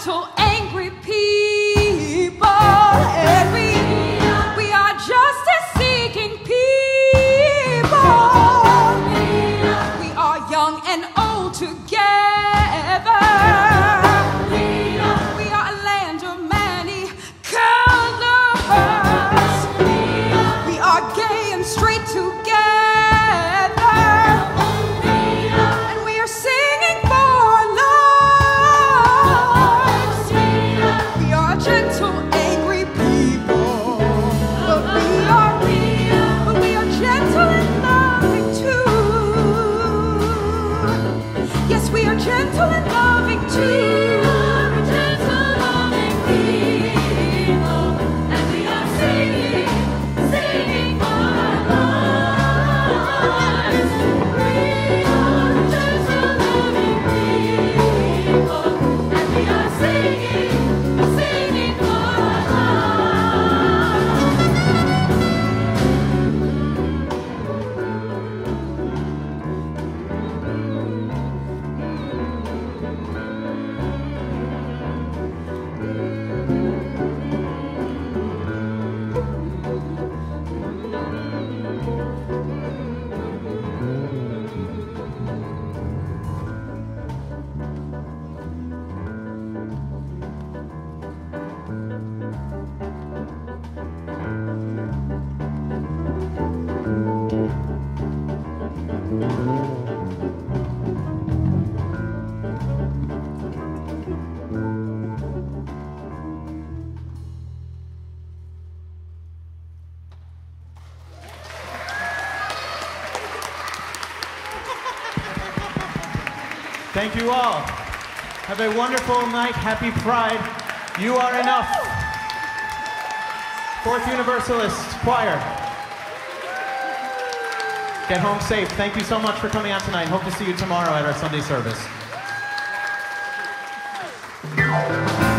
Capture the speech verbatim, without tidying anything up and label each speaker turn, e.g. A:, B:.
A: gentle, angry people, and we, we are justice-seeking people. We are young and old together. We are a land of many colors. We are gay and straight together. And we are singing for love. We are gentle, angry people. But we are, but we are gentle and loving too. Yes, we are gentle and loving too.
B: Thank you all. Have a wonderful night. Happy Pride. You are enough. Fourth Universalist Choir. Get home safe. Thank you so much for coming out tonight. Hope to see you tomorrow at our Sunday service.